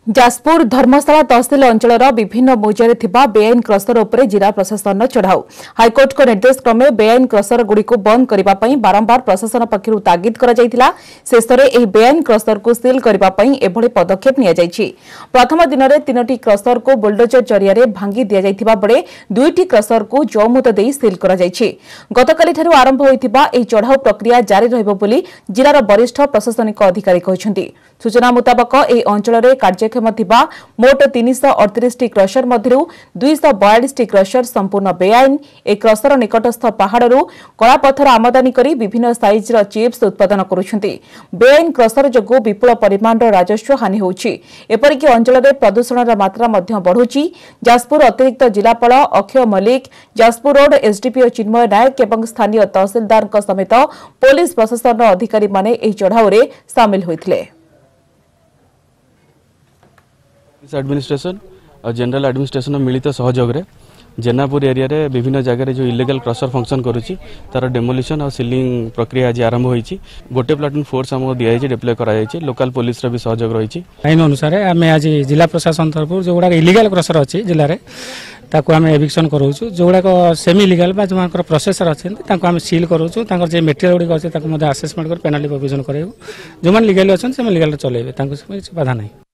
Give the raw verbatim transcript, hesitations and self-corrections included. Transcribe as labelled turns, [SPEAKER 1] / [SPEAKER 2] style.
[SPEAKER 1] जाजपुर धर्मशाला तहसिल अंचल विभिन्न मौजार बेआईन क्रसर उपर जिला प्रशासन चढ़ाऊ हाइकोर्ट को निर्देश क्रमे बेआईन क्रसर गुड़िक बंद करने बारंबार प्रशासन पक्षर तागिद शेष में बेआईन क्रसर को सिल करने पदक्षेप नि प्रथम दिन में तीन क्रसर को बुलडोजर जरिया भांगी दि जाता बेले दुईटी क्रसर को जौमुद दे सिल गतकाली आरंभ होता चढ़ाऊ प्रक्रिया जारी रही जिलार वरिष्ठ प्रशासनिक अधिकारी कहते सूचना मुताबक यह अंचल कार्यक्षम थिबा मोट तीन सौ अड़तीस टी क्रसर मध्य दुई सौ बयालीस टी क्रसर संपूर्ण बेआईन ए क्रसर निकटस्थ पहाड़ू कलापथर आमदानी करी विभिन्न साइजर चिप्स उत्पादन करुछंती। बेआईन क्रसर जोगु विपुल परिमाण राजस्व हानि होउछि। एपरिक अंचल में प्रदूषण मात्रा मध्य बढ़ुछि। जाजपुर अतिरिक्त जिलापाल अक्षय मल्लिक, जाजपुर रोड एसडीपीओ चिन्मय नायक एवं स्थानीय तहसिलदार समेत पुलिस प्रशासन अधिकारी माने एही चढ़ाऊ रे शामिल होइथिले।
[SPEAKER 2] एडमिनिस्ट्रेशन और जनरल एडमिनिस्ट्रेशन मिलित सहयोग रे जेनापुर एरिया रे विभिन्न जगह जो इलीगल क्रसर फंक्शन करुच्ची तार डेमोलिशन और सिलिंग प्रक्रिया आज आरंभ होईची। गोटे प्लाटून फोर्स हमको दिया जायछि, डिप्लॉय करा जायछि। लोकल पुलिस रे भी सहयोग रही
[SPEAKER 3] आईन अनुसार आम आज जिला प्रशासन तरफ जो गुड़ा इलीगल क्रसर अच्छी जिले में ताको आम एविक्शन करोचु। जो गुड़ाक सेमी इलीगल बा जो प्रोसेसर अच्छा आम सील करोचु। तांकर मेटेरियल गुड़िक अच्छे आसेसमेंट कर पेनाल्टी प्रोविजन कराइबु। जो लीगली अच्छा से लीगल चलेबे, बाधा नहीं।